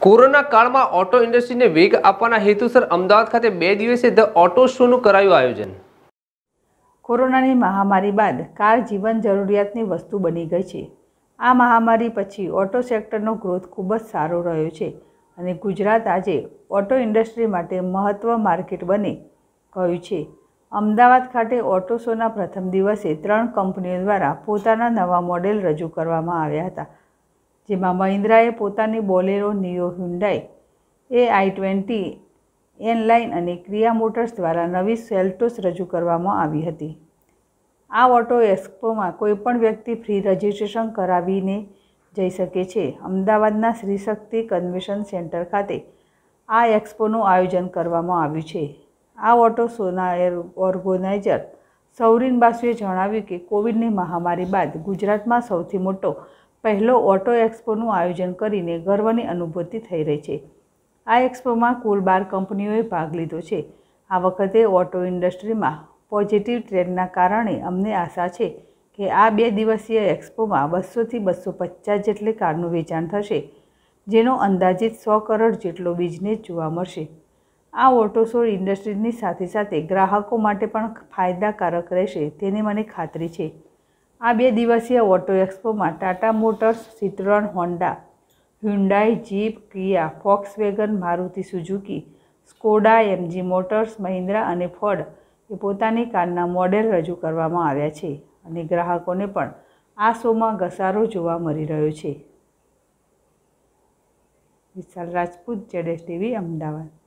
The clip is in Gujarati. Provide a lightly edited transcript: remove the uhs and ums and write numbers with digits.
કોરોના કાળમાં ઓટો ઇન્ડસ્ટ્રીને વેગ આપવાના હેતુસર અમદાવાદ ખાતે 2 દિવસીય ધ ઓટો શોનું કરાયું આયોજન। કોરોનાની મહામારી બાદ કાર જીવન જરૂરિયાતની વસ્તુ બની ગઈ છે। આ મહામારી પછી ઓટો સેક્ટરનો ગ્રોથ ખૂબ જ સારો રહ્યો છે અને ગુજરાત આજે ઓટો ઇન્ડસ્ટ્રી માટે મહત્વ માર્કેટ બની ગયું છે। અમદાવાદ ખાતે ઓટો શોના પ્રથમ દિવસે 3 કંપનીઓ દ્વારા પોતાના નવા મોડેલ રજૂ કરવામાં આવ્યા હતા, જેમાં મહિન્દ્રાએ પોતાની Bolero, neo, Hyundai i20 N-line અને કિયા મોટર્સ દ્વારા નવી સેલ્ટોસ રજૂ કરવામાં આવી હતી। આ ઓટો એક્સપોમાં કોઈપણ વ્યક્તિ ફ્રી રજિસ્ટ્રેશન કરાવીને જઈ શકે છે। અમદાવાદના શ્રી શક્તિ કન્વેન્શન સેન્ટર ખાતે આ એક્સપોનું આયોજન કરવામાં આવ્યું છે। આ ઓટો શોના ઓર્ગેનાઇઝર સૌરીન બાસુએ જણાવ્યું કે કોવિડની મહામારી બાદ ગુજરાતમાં સૌથી મોટો પહેલો ઓટો એક્સપોનું આયોજન કરીને ગર્વની અનુભૂતિ થઈ રહી છે। આ એક્સપોમાં કુલ 12 કંપનીઓએ ભાગ લીધો છે। આ વખતે ઓટો ઇન્ડસ્ટ્રીમાં પોઝિટિવ ટ્રેન્ડના કારણે અમને આશા છે કે આ 2 દિવસીય એક્સપોમાં 200થી 250 જેટલી કારનું વેચાણ થશે, જેનો અંદાજિત 100 કરોડ જેટલો બિઝનેસ જોવા મળશે। આ ઓટો શો ઇન્ડસ્ટ્રીની સાથે સાથે ગ્રાહકો માટે પણ ફાયદાકારક રહેશે તેની મને ખાતરી છે। આ 2 દિવસીય ઓટો એક્સપોમાં Tata Motors, Citroen, Honda, Hyundai, Jeep, Kia, Volkswagen, Maruti Suzuki, Skoda, MG Motors, Mahindra અને ફોર્ડ એ પોતાની કારના મોડેલ રજૂ કરવામાં આવ્યા છે અને ગ્રાહકોને પણ આ શોમાં ઘસારો જોવા મળી રહ્યો છે। વિશાલ રાજપૂત, ZSTV, અમદાવાદ।